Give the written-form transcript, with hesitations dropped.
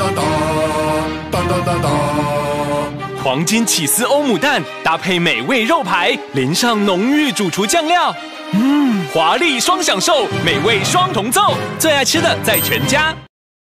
当当当当当。 黄金起司欧姆蛋搭配美味肉排，淋上浓郁主厨酱料，华丽双享受，美味双重奏。最爱吃的在全家。